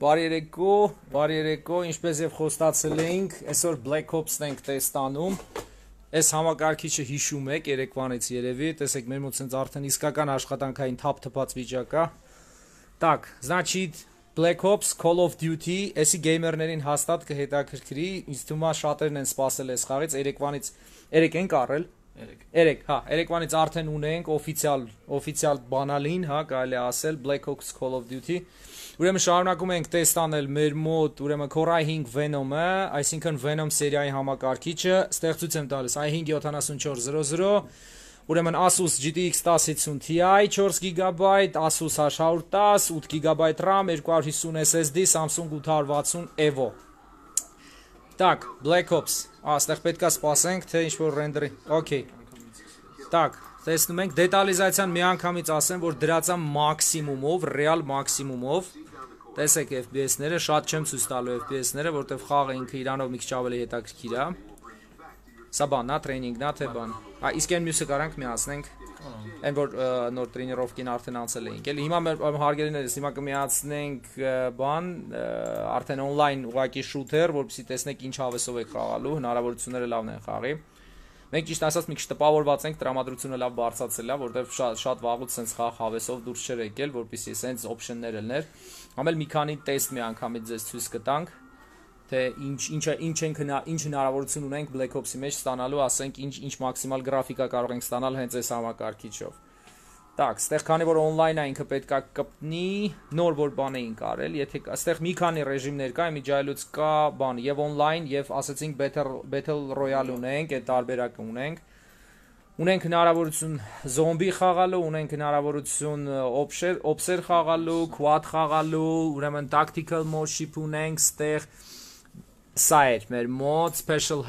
Բարի երեկո, ինչպես եւ խոստացել էինք, այսօր Black Ops-ն ենք տեստանում։ Այս համակարգիչը հիշում եք երեկվանից երևի, տեսեք մեր մոտ ցենց արդեն իսկական աշխատանքային թափ-թփած վիճակ է։ Так, значит, Black Ops Call of Duty, էսի գեյմերներին հաստատ կհետաքրքրի, ինձ թվում է շատերն են սպասել այս խաղից, երեք ենք առել։ Երեկվանից արդեն ունենք օֆիցիալ բանալին, կարելի է ասել Black Ops Call of Duty։ Ուրեմն շարունակում ենք տեստանել մեր մոտ, ուրեմն Core i5 Venom-ը, այսինքն Venom սերիայի համակարգիչը, ստեղծույց եմ տալիս i5-7400, ուրեմն Asus GTX 1050 Ti, 4 GB, Asus H110, 8 GB RAM, 250 SSD, Samsung 860 EVO։ Так, Black Ops, այստեղ պետք է սպասենք, թե ինչ-որ ռենդերի, okay։ Так, տեսնում ենք, դետալիզացիան մի անգամից ասեմ, որ դրածա մաքսիմումով, ռեալ մաքսիմումով, տեսեք FPS-ները, շատ չեմ ցույց տալու FPS-ները, որտեվ խաղը ինքը իրանով մի քիչ ավելի հետաքրքիր է։ Սա բանն է, տրեյնինգն է, թե բան։ Իսկ այն մյուսը կարանք միացնենք, այն որ նոր տրեյներովկին արդեն անցել էինք, էլի հիմա մեր հարգելիներս, հիմա կմիացնենք բան, արդեն on-line ուղղակի շութեր, որպեսզի տեսնենք ինչ հավեսով եք խաղալու, հնարավորությունները լավն են խաղի։ Մենք ճիշտ ասած մի քիչ տպավորված ենք, տրամադրությունը լավ բարձրացել է, որտեվ շատ վաղուց sense խաղ հավեսով դուրս չէր եկել, որպեսզի sense option-ներ ելներ։ Համել մի քանի տեստ մի անգամից ձեզ ցույց կտանք, թե ինչ հնարավորություն ունենք Black Ops-ի մեջ ստանալու, ասենք ինչ մաքսիմալ գրաֆիկա կարող ենք ստանալ հենց այս համակարգիչով։ Так, ստեղ քանի որ on-line է ինքը պետքա կպնի, նոր որ բան էինք արել, եթե այստեղ մի քանի ռեժիմներ կա, իմիջայլուց կա բան եւ on-line եւ ասեցինք Battle Royale ունենք, այդ տարբերակը ունենք։ Ունենք հնարավորություն զոմբի խաղալու, ունենք հնարավորություն օպսեր խաղալու, quad խաղալու, ուրեմն tactical mode ship ունենք, ստեղ սա էր մեր մոդ, special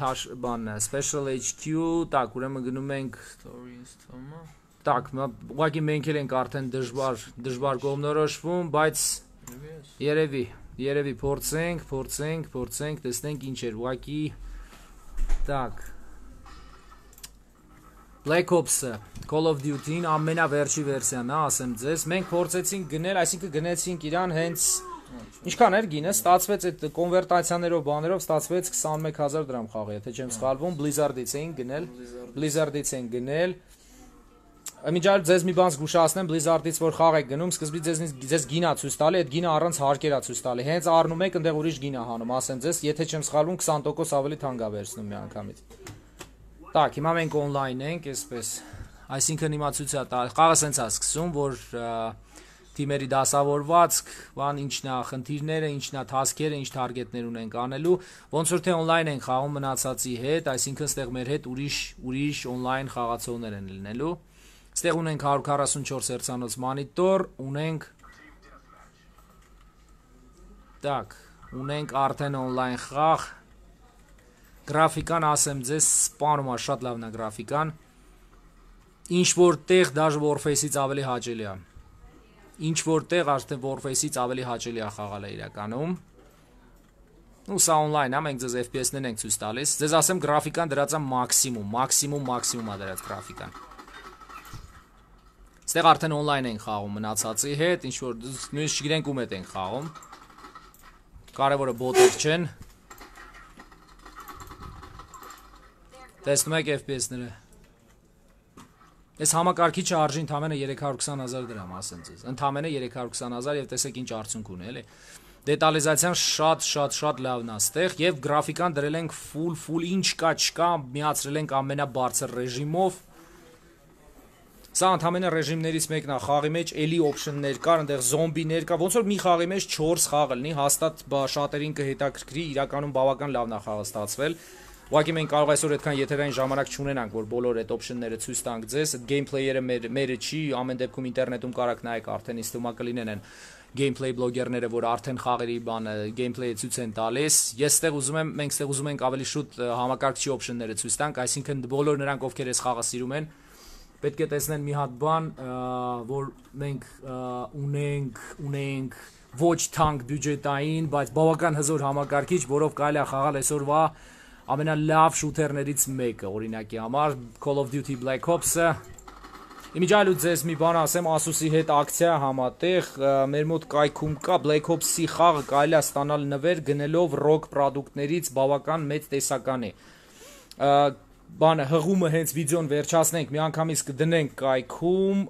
HQ, так, ուրեմն գնում ենք Так, ուղղակի մենք ենք արդեն դժվար կողմնորոշվում, բայց երևի փորձենք, տեսնենք ինչ էր, ուղղակի Так Black Ops-ը, Call of Duty-ն ամենավերջի վերսիան է, ասեմ ձեզ, մենք փորձեցինք գնել, այսինքն գնեցինք իրան հենց ինչքան էր գինը, ստացվեց այդ կոնվերտացիաներով բաներով ստացվեց 21000 դրամ խաղը, եթե չեմ սխալվում, Blizzard-ից էին գնել, Իմիջայլ ձեզ մի բան զգուշացնեմ Blizzard-ից որ խաղ եք գնում, սկզբից ձեզ գինա ցույց տալի, այդ գինը առանց հարկերա ցույց տալի։ Հենց առնում եք, այնտեղ ուրիշ գինա հանում, ասեմ ձեզ, եթե չեմ սխալվում 20% ավելի թանկ է վերցնում մի անգամից։ Так, հիմա մենք on-line ենք, այսպես։ Այսինքն հիմա ցույց է տալի, խաղը սենց է սկսում, որ թիմերի դասավորվածք, բան ինչն է խնդիրները, ինչն է task-երը, ինչ target-ներ ունենք անելու, ոնց որ թե on-line ենք խաղում մնացածի հետ, այսինքն ստեղ մեր հետ ուրիշ on-line խաղացողներ են լինելու։ Ստեղ ունենք 144 հերցանոց մոնիտոր, ունենք արդեն on-line խաղ, գրաֆիկան ասեմ ձեզ, սպանում է, շատ լավն է գրաֆիկան, ինչ որտեղ դաժ Warface-ից ավելի հաճելի է, ինչ որտեղ արդեն Warface-ից ավելի հաճելի է խաղալը իրականում, ու սա on-line է, մենք ձեզ FPS-ներ ենք ցույց տալիս, ձեզ ասեմ գրաֆիկան դրած է մաքսիմում է դրած գրաֆիկան, Ստեղ արդեն on-line ենք խաղում մնացածի հետ, ինչ որ նույնիսկ չգիտենք ում հետ ենք խաղում, կարևորը բոտեր չեն, տեսնում եք FPS-ները, այս համակարգիչը արժի ընդամենը 320,000 դրամ, ասեմ ձեզ, ընդամենը 320,000 և տեսեք ինչ արդյունք ունի, էլի, դետալիզացիան շատ լավն է ստեղ և գրաֆիկան դրել ենք full ինչ կա չկա, միացրել ենք ամենաբարձր ռեժիմով, Սա ընդամենը ռեժիմներից մեկն է, խաղի մեջ էլի օպշններ կար, այնտեղ զոմբիներ կա, ոնց որ մի խաղի մեջ 4 խաղ լինի, հաստատ շատերին կհետաքրքրի, իրականում բավական լավն է խաղը ստացվել։ Ուղղակի մենք կարող այսօր այդքան եթերային ժամանակ չունենանք, որ բոլոր այդ օպշնները ցույց տանք ձեզ, այդ գեյմփլեյերը մերը չի, ամեն դեպքում ինտերնետում կարաք նայեք, արդեն իսկ թվում է կլինեն այն գեյմփլեյ բլոգերները, որ արդեն խաղերի բանը գեյմփլեյը ցույց են տալիս։ Մենք ստեղ ուզում ենք ավելի շուտ համակարգչի օպշնները ցույց տանք, այսինքն բոլոր նրանք, ովքեր այս խաղը սիրում են, պետք է տեսնեն մի հատ բան, որ մենք ունենք ոչ թանկ բյուջետային, բայց բավական հզոր համակարգիչ, որով կարելի է խաղալ այսօրվա ամենալավ շութերներից մեկը, օրինակի համար Call of Duty Black Ops-ը, Իմիջիայլու ձեզ մի բան ասեմ, Asus-ի հետ ակցիա համատեղ, մեր մոտ կայքում կա Black Ops-ի խաղը կարելի է ստանալ նվեր գնելով ROG պրոդուկտներից բավական մեծ տեսականի։ Բանը հղումը հենց վիդեոն վերջացնենք, միանգամից կդնենք կայքում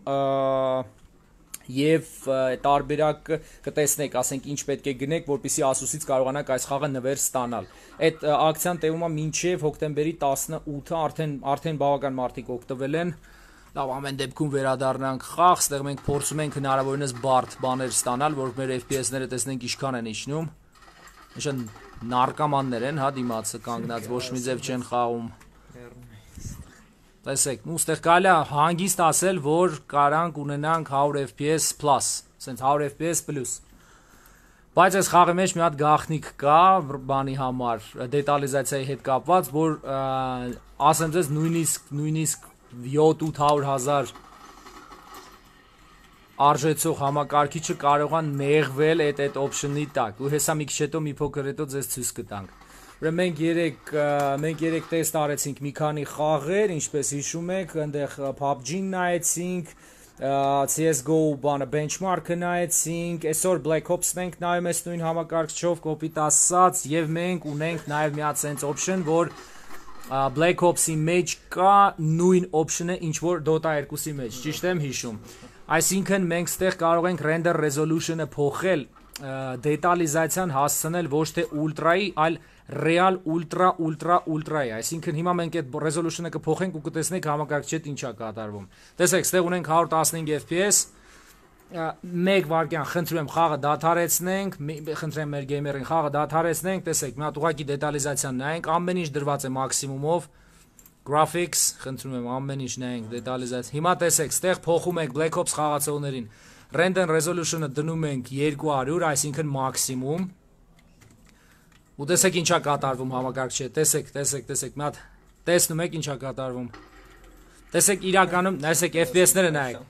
եւ տարբերակը կտեսնեք, ասենք ինչ պետք է գնեք, որպեսզի Asus-ից կարողանաք այս խաղը նվեր ստանալ։ Այդ ակցիան տևում է մինչև հոկտեմբերի 18-ը, արդեն բավական մարդիկ օգտվել են։ Լավ, ամեն դեպքում վերադառնանք խաղ, ստեղ մենք փորձում ենք հնարավորինս բարդ բաներ ստանալ, որ մեր FPS-ները տեսնենք ինչքան են իջնում։ Նշան նարկոմաններ են, հա, դիմացը կանգնած, ոչ մի ձև չեն խաղում։ Տեսեք, ու ստեղ կարելի է հանգիստ ասել, որ կարանք ունենանք 100 FPS plus, ասենց 100 FPS plus։ Բայց այս խաղի մեջ մի հատ գաղտնիք կա, բանի համար, դետալիզացիայի հետ կապված, որ ասեմ ձեզ նույնիսկ 7-800 հազար արժեցող համակարգիչը կարող է նեղվել այդ option-ի տակ, ու հեսա մի քիչ հետո մի փոքր հետո ձեզ ցույց կտանք։ Մենք երեք տեստ արեցինք մի քանի խաղեր, ինչպես հիշում եք, այնտեղ PUBG-ն նայեցինք, CS:GO բանը benchmark-ը նայեցինք, այսօր Black Ops-ն ենք նայում այս նույն համակարգչով, կոպիտ ասած, եւ մենք ունենք նաեւ մի հատ sense option, որ Black Ops-ի մեջ կա նույն option-ը, ինչ որ Dota 2-ի մեջ, ճիշտ եմ հիշում։ Այսինքն մենք ստեղ կարող ենք render resolution-ը փոխել, դետալիզացիան հասցնել ոչ թե ուլտրայի, այլ real ultra-ultra-ultra-ի, այսինքն հիմա մենք այդ resolution-ը կփոխենք ու կտեսնենք համակարգչի հետ ինչա կատարվում։ Տեսեք, ստեղ ունենք 115 FPS, 1 վայրկյան, խնդրում եմ խաղը դադարեցնենք, խնդրեմ մեր գեյմերին խաղը դադարեցնենք, տեսեք, մի հատ ուղղակի դետալիզացիան նայենք, ամեն ինչ դրված է մաքսիմումով, graphics, խնդրում եմ ամեն ինչ նայենք, դետալիզացիա։ Հիմա տեսեք, ստեղ փոխում ենք Black Ops խաղացողներին, render resolution-ը դնում ենք 200, այսինքն մաքսիմում։ Ու տեսեք ինչա կատարվում համակարգչի, տեսեք, մի հատ տեսնում եք ինչա կատարվում։ Տեսեք իրականում, տեսեք FPS-ները նայեք։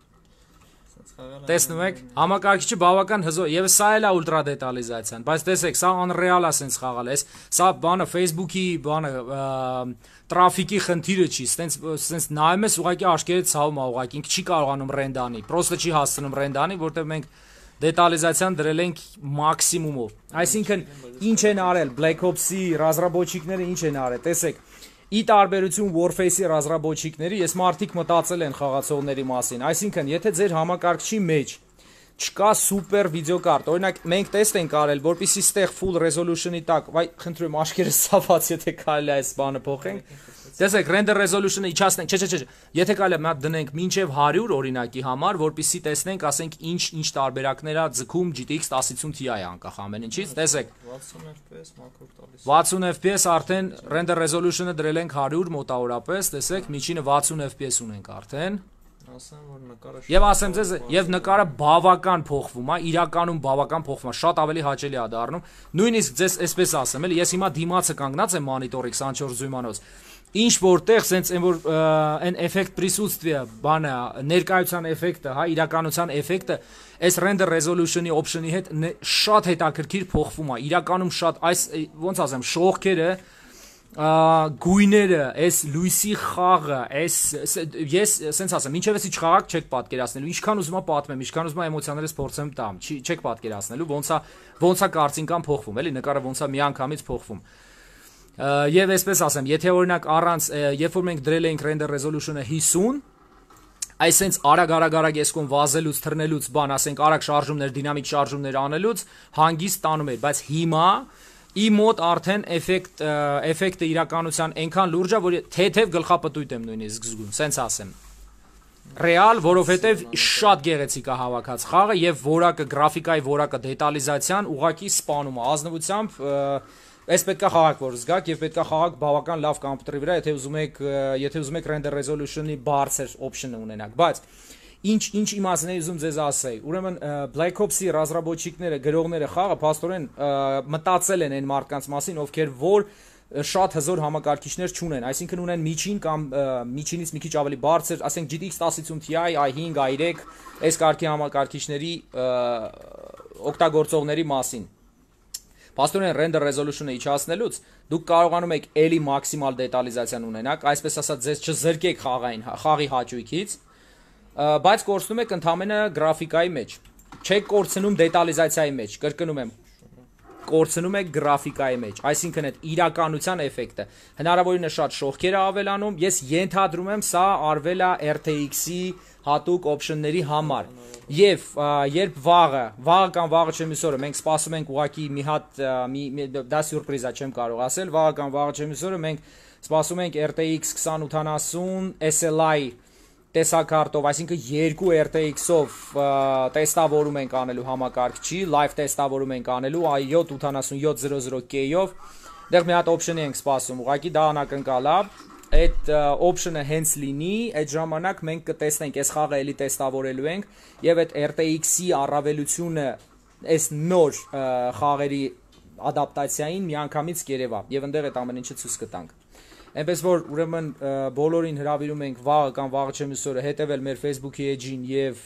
Տեսնում եք, համակարգիչը բավական հզոր, եւ սա էլ է ուլտրա դետալիզացիան, բայց տեսեք, սա unreal է սենց խաղալ, սա բանը Facebook-ի բանը տրաֆիկի խնդիրը չի, սենց նայում ես ուղղակի աչքերից ցավում է ուղղակի, ինքը չի կարողանում ռենդանի, պրոստը չի հասցնում ռենդանի, որտեղ մենք դետալիզացիան դրել ենք մաքսիմումով։ Այսինքն ինչ են արել Black Ops-ի ռազրաբոչիկները, ինչ են արել, տեսեք, ի տարբերություն Warface-ի ռազրաբոչիկների, ես մարդիկ մտածել են խաղացողների մասին, այսինքն եթե ձեր համակարգչի մեջ չկա սուպեր վիդեոկարտ, օրինակ մենք տեստ ենք արել, որպեսզի ստեղ full resolution-ի տակ, վայ խնդրում եմ աչքերս ցաված, եթե կարելի է այս բանը փոխենք։ Տեսեք, render resolution-ը իջացնենք, չէ, եթե կարելի է մի հատ դնենք մինչև 100 օրինակի համար, որպեսզի տեսնենք, ասենք ինչ տարբերակներ է ձգում GTX 1050 Ti անկախ ամեն ինչից, տեսեք 60 FPS մակրո տալիս։ 60 FPS արդեն render resolution-ը դրել ենք 100 մոտավորապես, տեսեք, միջինը 60 FPS ունենք արդեն։ Ասեմ, որ նկարը Եվ ասեմ ձեզ, եւ նկարը բավական փոխվում է, իրականում բավական փոխվում է, շատ ավելի հաճելի է դառնում։ Նույնիսկ ձեզ այսպես ասեմ, էլի ես հիմա դիմացը կանգնած եմ մոնիտորի 24 զույմանոց։ Ինչ որտեղ սենց այն որ այն էֆեկտ присутствия, բանը ներկայության էֆեկտը, հա, իրականության էֆեկտը, այս render resolution-ի option-ի հետ շատ հետաքրքիր փոխվում է։ Իրականում շատ այս ոնց ասեմ, շողքերը գույները, այս լույսի խաղը, ես սենց ասեմ, ինչև էսի չխաղակ չեք պատկերացնելու, ինչքան ուզում եմ պատմեմ, ինչքան ուզում եմ էմոցիաներս փորձեմ տամ, չեք պատկերացնելու, ոնց է կարծինքան փոխվում, էլի նկարը ոնց է միանգամից փոխվում։ Եվ այսպես ասեմ, եթե օրինակ առանց, երբ որ մենք դրել էինք render resolution-ը 50, այսենց արագ ես կոն վազելուց, թռնելուց, բան, ասենք արագ շարժումներ, դինամիկ շարժումներ անելուց հանգիստ տանում էր, բայց հիմա իմ մոտ արդեն էֆեկտը իրականության այնքան լուրջ է, որ թեթև գլխապտույտ եմ նույնիսկ զգում, սենց ասեմ։ Ռեալ, որովհետև շատ գեղեցիկ է հավաքած խաղը եւ որակը, գրաֆիկայի որակը, դետալիզացիան ուղակի սպանում է ազնվությամբ, այս պետքա խաղակ որ զգաք եւ պետքա խաղակ բավական լավ կոմպյուտերի վրա, եթե ուզում եք render resolution-ի բարձր option-ը ունենաք, բայց ինչ իմացն է ուզում ձեզ ասեի, ուրեմն Black Ops-ի ռազրաբոչիկները, գրողները խաղը փաստորեն մտածել են այն մարդկանց մասին, ովքեր որ շատ հզոր համակարգիչներ չունեն, այսինքն ունեն միջին կամ միջինից մի քիչ ավելի բարձր, ասենք GTX 1050 Ti, i5, i3, այս կարգի համակարգիչների օգտագործողների մասին։ Փաստորեն render resolution-ը իջացնելուց դուք կարողանում եք էլի մաքսիմալ դետալիզացիան ունենաք, այսպես ասած ձեզ չզրկեք խաղի հաճույքից, բայց կորցնում եք ընդամենը գրաֆիկայի մեջ։ Չեք կորցնում դետալիզացիայի մեջ, կրկնում եմ, կորցնում եք գրաֆիկայի մեջ, այսինքն այդ իրականության էֆեկտը։ Հնարավորինս շատ շողքեր է ավելանում, ես ենթադրում եմ սա արվել է RTX-ի հատուկ օպշնների համար։ Եվ երբ վաղը կամ վաղը չեմ իսօրը մենք սպասում ենք ուղակի մի հատ դա սյուրպրիզ է, չեմ կարող ասել, վաղը կամ վաղը չեմ իսօրը մենք սպասում ենք RTX 2080 SLI տեսակարտով, այսինքն 2 RTX-ով տեստավորում ենք անելու համակարգչի, live տեստավորում ենք անելու i7 8700K-ով, դեռ մի հատ օպշնի ենք սպասում, ուղղակի դա անակնկալ է, այդ օպշնը հենց լինի, այդ ժամանակ մենք կտեսնենք, այս խաղը էլի տեստավորելու ենք, եւ այդ RTX-ի առավելությունը այս նոր խաղերի ադապտացիային միանգամից կերևա, եւ այնտեղ այդ ամեն ինչը ցույց կտանք։ Այնպես որ ուրեմն բոլորին հրավիրում ենք վաղը կամ վաղը չեմ իսօրը հետևել մեր Facebook-ի էջին եւ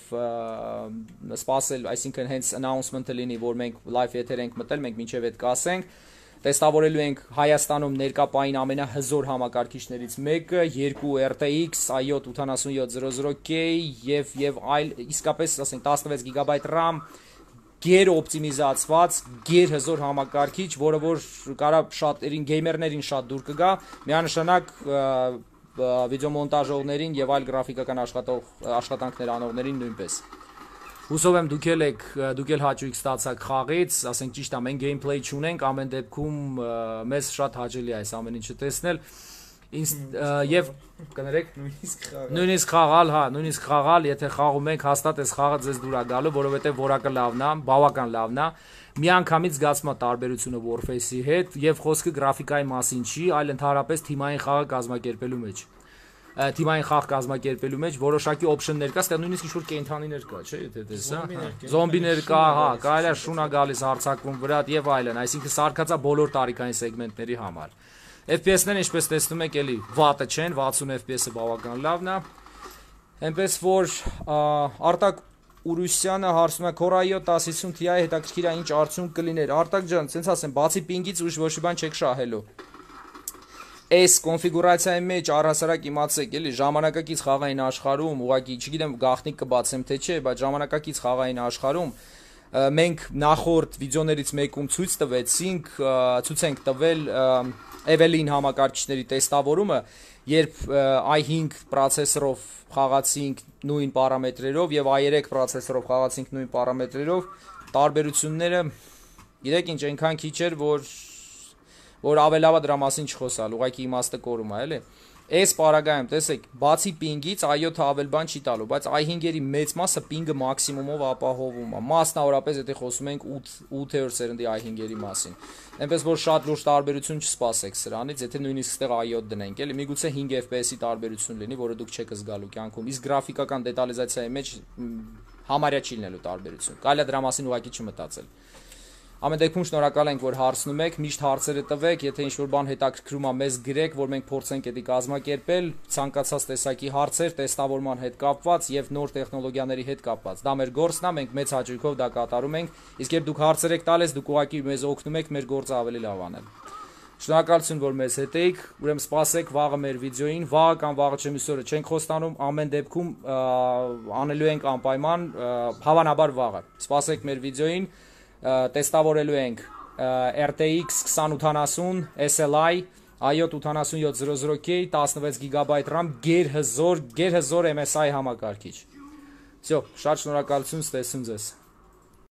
սպասել, այսինքն հենց announcement-ը լինի, որ մենք live եթեր ենք մտել, մենք մինչեւ այդ կասենք, տեստավորելու ենք Հայաստանում ներկա պահին ամենահզոր համակարգիչներից մեկը, 2 RTX i7 8700K եւ այլ իսկապես, ասենք 16 GB RAM գեր օպտիմիզացված, գեր հզոր համակարգիչ, որը որ կարա շատերին գեյմերներին շատ դուր կգա, միանշանակ վիդեոմոնտաժողներին եւ այլ գրաֆիկական աշխատանքներ անողներին նույնպես։ Հուսով եմ դուք էլ հաճույք ստացաք խաղից, ասենք ճիշտ է, մենք գեյմփլեյ չունենք, ամեն դեպքում մեզ շատ հաճելի է այս ամեն ինչը տեսնել։ Եվ կներեք նույնիսկ խաղալ, եթե խաղում եք, հաստատ այս խաղը ձեզ դուր է գալու, որովհետև որակը լավն է, բավական լավն է, միանգամից զգացում է տարբերությունը Warface-ի հետ, եւ խոսքը գրաֆիկայի մասին չի, այլ ընդհանրապես թիմային խաղը կազմակերպելու մեջ։ Թիմային խաղ կազմակերպելու մեջ որոշակի օպշններ կա, այստեղ նույնիսկ ինչ-որ կենդանիներ կա, չէ՞, եթե տեսա։ Զոմբիներ կա, հա, կարելի է շունա գալիս հարձակվում վրա եւ այլն, այսինքն սարքած է բոլոր տարիքային սեգմենտների համար։ FPS-ները ինչպես տեսնում եք, էլի վատը չեն, 60 FPS-ը բավական լավն է։ Այնպես որ Արտակ Ուրուսյանը հարցնում է Core i7 1050 Ti հետաքրքիր է ինչ արդյունք կլիներ։ Արտակ ջան, ցենց ասեմ, բացի պինգից ուրիշ ոչ մի բան չեք շահելու։ Այս կոնֆիգուրացիայի մեջ առհասարակ իմացեք, էլի ժամանակակից խաղային աշխարհում, ուղղակի չգիտեմ գաղտնիք կբացեմ թե չէ, բայց ժամանակակից խաղային աշխարհում մենք նախորդ վիդեոներից մեկում ցույց ենք տվել Evelyn համակարգիչների տեստավորումը, երբ i5 պրոցեսորով խաղացինք նույն պարամետրերով եւ i3 պրոցեսորով խաղացինք նույն պարամետրերով, տարբերությունները գիտեք ինչ այնքան քիչ էր, որ ավելավա դրա մասին չխոսալ, ուղղակի իմաստը կորում է, էլի։ Այս պարագայում տեսեք, բացի պինգից i7-ը ավել բան չի տալու, բայց i5-երի մեծ մասը պինգը մաքսիմումով ապահովում է, մասնավորապես եթե խոսում ենք 8-րդ սերնդի i5-երի մասին։ Այնպես որ շատ լուրջ տարբերություն չսպասեք սրանից, եթե նույնիսկ ստեղ i7 դնենք, էլի, միգուցե 5 FPS-ի տարբերություն լինի, որը դուք չեք զգալու կյանքում, իսկ գրաֆիկական դետալիզացիայի մեջ համարյա չի լինելու տարբերություն։ Կարելի է դրա մասին ուղղակի չմտածել։ Ամեն դեպքում շնորհակալ ենք, որ հարցնում եք, միշտ հարցերը տվեք, եթե ինչ-որ բան հետաքրքրում է, մեզ գրեք, որ մենք փորձենք դա կազմակերպել, ցանկացած տեսակի հարցեր, տեստավորման հետ կապված եւ նոր տեխնոլոգիաների հետ կապված։ Դա մեր գործն է, մենք մեծ հաճույքով դա կատարում ենք, իսկ երբ դուք հարցեր եք տալիս, դուք ուղղակի մեզ օգնում եք մեր գործը ավելի լավ անել։ Շնորհակալություն, որ մեզ հետ եք, ուրեմն սպասեք վաղը մեր վիդեոին, վաղը կամ վաղը չեմ իսօրը չենք խոստանում, ամեն դեպքում անելու ենք անպայման, հավանաբար վաղը։ Սպասեք մեր վիդեոին, տեստավորելու ենք RTX 2080 SLI i7 8700K 16 GB RAM գերհզոր MSI համակարգիչ։ Всё, շատ շնորհակալություն, ստեսուն ձեզ։